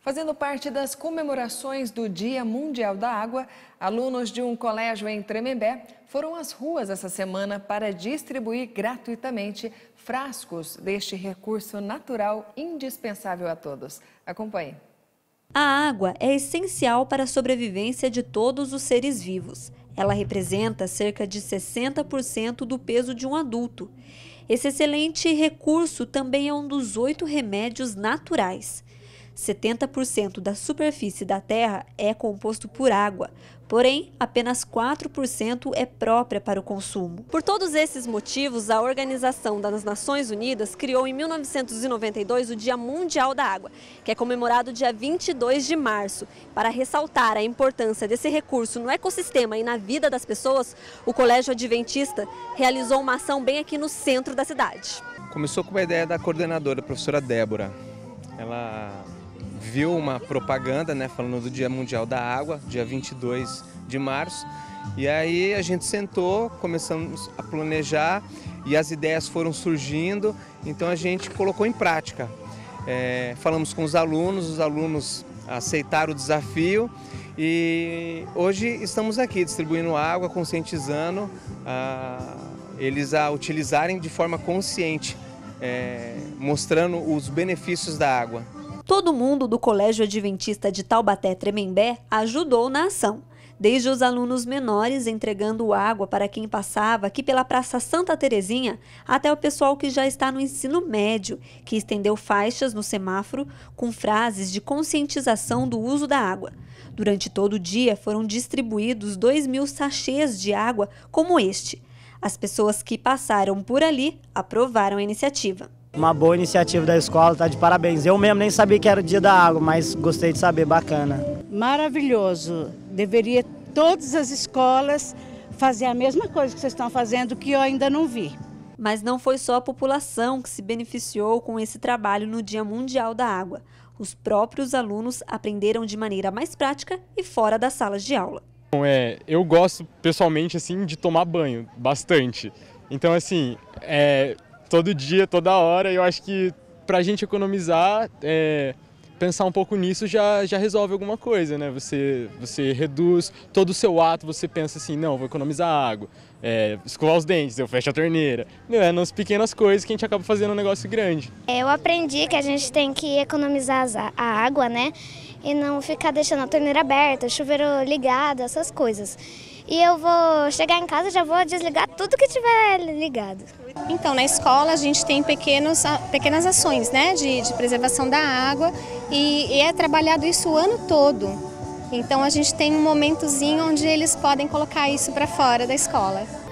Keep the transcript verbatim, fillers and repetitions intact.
Fazendo parte das comemorações do Dia Mundial da Água, alunos de um colégio em Tremembé foram às ruas essa semana para distribuir gratuitamente frascos deste recurso natural indispensável a todos. Acompanhe. A água é essencial para a sobrevivência de todos os seres vivos. Ela representa cerca de sessenta por cento do peso de um adulto. Esse excelente recurso também é um dos oito remédios naturais. setenta por cento da superfície da Terra é composto por água, porém, apenas quatro por cento é própria para o consumo. Por todos esses motivos, a Organização das Nações Unidas criou em mil novecentos e noventa e dois o Dia Mundial da Água, que é comemorado dia vinte e dois de março. Para ressaltar a importância desse recurso no ecossistema e na vida das pessoas, o Colégio Adventista realizou uma ação bem aqui no centro da cidade. Começou com uma ideia da coordenadora, a professora Débora. Ela viu uma propaganda, né, falando do Dia Mundial da Água, dia vinte e dois de março, e aí a gente sentou, começamos a planejar e as ideias foram surgindo, então a gente colocou em prática. É, falamos com os alunos, os alunos aceitaram o desafio e hoje estamos aqui distribuindo água, conscientizando a, eles a utilizarem de forma consciente, é, mostrando os benefícios da água. Todo mundo do Colégio Adventista de Taubaté Tremembé ajudou na ação, desde os alunos menores entregando água para quem passava aqui pela Praça Santa Terezinha, até o pessoal que já está no ensino médio, que estendeu faixas no semáforo com frases de conscientização do uso da água. Durante todo o dia foram distribuídos dois mil sachês de água como este. As pessoas que passaram por ali aprovaram a iniciativa. Uma boa iniciativa da escola, tá de parabéns. Eu mesmo nem sabia que era o dia da água, mas gostei de saber, bacana. Maravilhoso. Deveria todas as escolas fazer a mesma coisa que vocês estão fazendo, que eu ainda não vi. Mas não foi só a população que se beneficiou com esse trabalho no Dia Mundial da Água. Os próprios alunos aprenderam de maneira mais prática e fora das salas de aula. É, eu gosto pessoalmente assim de tomar banho, bastante. Então assim, é... todo dia, toda hora, eu acho que para a gente economizar, é, pensar um pouco nisso já, já resolve alguma coisa, né? Você, você reduz todo o seu ato, você pensa assim, não, vou economizar água, é, escovar os dentes, eu fecho a torneira. Meu, é nas pequenas coisas que a gente acaba fazendo um negócio grande. Eu aprendi que a gente tem que economizar a água, né? E não ficar deixando a torneira aberta, o chuveiro ligado, essas coisas. E eu vou chegar em casa e já vou desligar tudo que tiver ligado. Então, na escola a gente tem pequenos, pequenas ações, né, de, de preservação da água e, e é trabalhado isso o ano todo. Então a gente tem um momentozinho onde eles podem colocar isso para fora da escola.